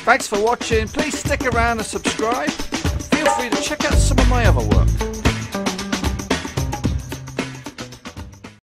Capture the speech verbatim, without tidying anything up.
Thanks for watching. Please stick around and subscribe. Feel free to check out some of my other work.